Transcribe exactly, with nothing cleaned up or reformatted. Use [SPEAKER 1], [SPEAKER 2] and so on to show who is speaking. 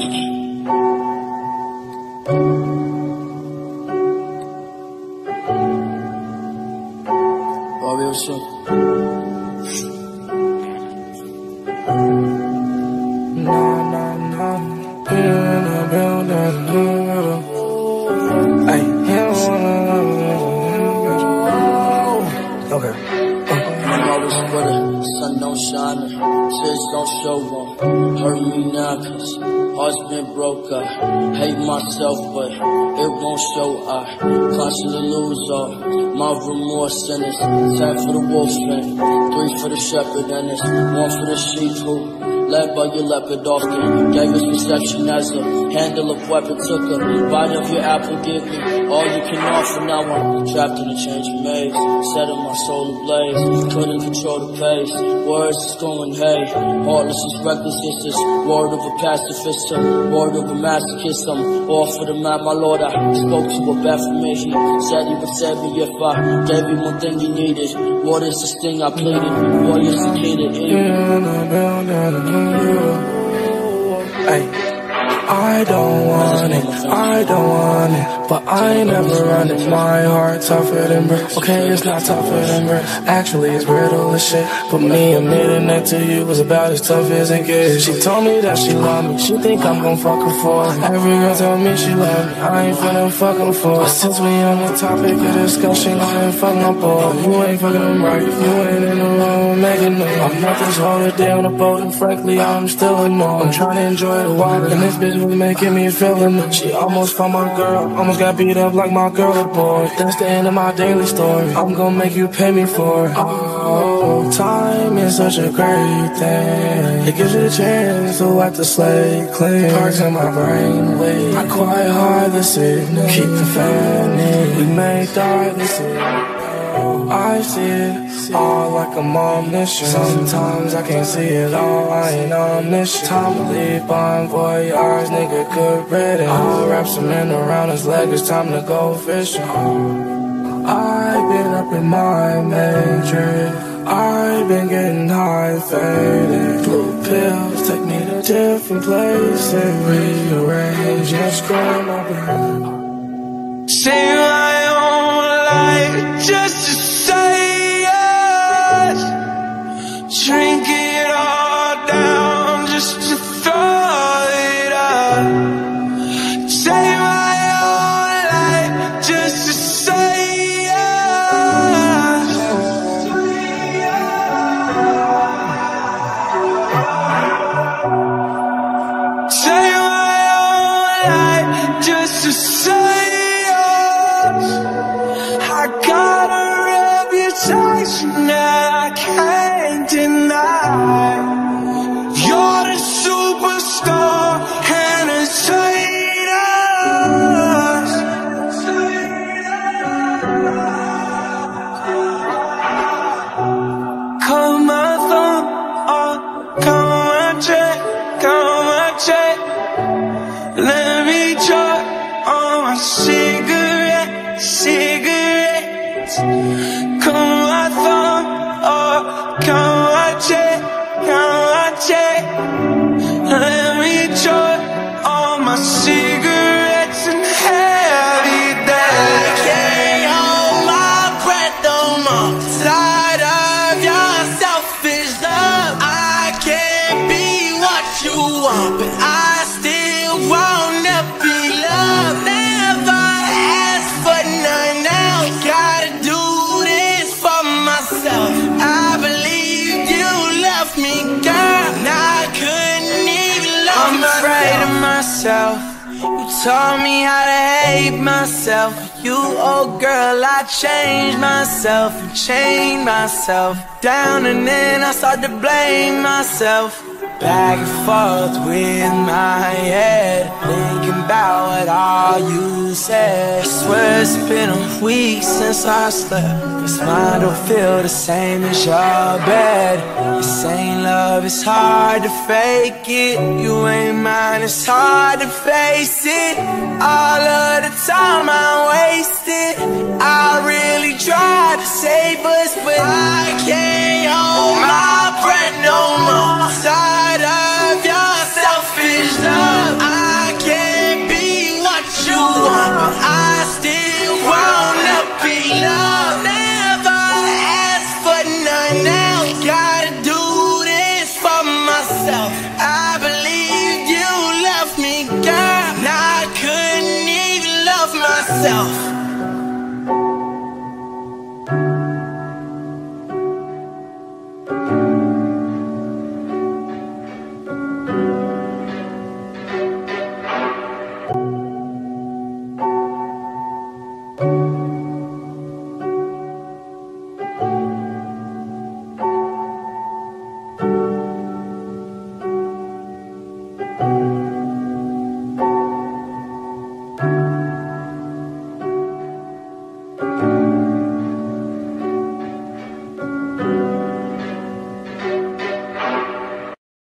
[SPEAKER 1] Hate myself, but it won't show. I constantly lose all my remorse, and it's ten for the wolf and three for the shepherd, and it's one for the sheep who, led by your leopard, often gave us perception as a handle of weapon. Took a bite of your apple, give me all you can offer. Now I'm trapped in a changing maze, setting my soul ablaze. Couldn't control the pace, words is going hey. Heartless is reckless, it's this word of a pacifist, a word of a masochist. I'm all for the man, my lord. I spoke to a bet for me. He said he would save me if I gave him one thing he needed. What is this thing I pleaded? What is the kid in
[SPEAKER 2] Hey, I don't want it, I don't want it, but I ain't never run it. My heart tougher than brick. Okay, it's not tougher than brick. Actually, it's brittle as shit. But me admitting that to you was about as tough as it gets. She told me that she love me. She think I'm gon' fuck her for it. Every girl tell me she love me. I ain't finna fuck her for it. But since we on the topic of discussion, I ain't fucking up boy. You ain't fucking them right. You ain't in the room making no. I'm not this holiday on the boat, and frankly, I'm still annoyed. I'm trying to enjoy the water, and this bitch was making me feel it. She almost found my girl, almost got beat up like my girl, boy. That's the end of my daily story. I'm gonna make you pay me for it. Oh, time is such a great thing. It gives you a chance to wipe the slate clean. Parks in my brain, wait. I quite hard this evening. Keep the fanning. We make dark this evening. I see it all like I'm omniscient. Sometimes I can't see it all, I ain't omniscient. Time to leave bon voyage, nigga, good riddance. I'll wrap some men around his leg, it's time to go fishing. I've been up in my matrix, I've been getting high faded. Blue pills take me to different places, rearrange, just grab my brain.
[SPEAKER 3] Sing my own life just to say yes. Drink it all down just to throw it up. Save my own life just to say yes. Save my own life just to say I got a reputation that I can't deny. You're the superstar, entertain us. Call my phone, or call my check, call my check. Let me try on my cigarette, cigarette. Come my phone, or come my check, come my check. Let me try all my cigarettes and have it that I can't hold my breath no more. Tired of your selfish love. I can't be what you want, but I still wanna be loved. Never ask for none else. Gotta do this for myself. I believe you love me, girl, and I couldn't even love I'm myself. Afraid of myself. You taught me how to hate myself. You, oh girl, I changed myself and changed myself down, and then I started to blame myself. Back and forth with my head, thinking about what all you said. I swear it's been a week since I slept. This mind don't feel the same as your bed. This ain't love, it's hard to fake it. You ain't mine, it's hard to face it. All of the time I wasted, I really tried to save us, but I can't hold my breath no more. Tired of your selfish love. I
[SPEAKER 4] Miself.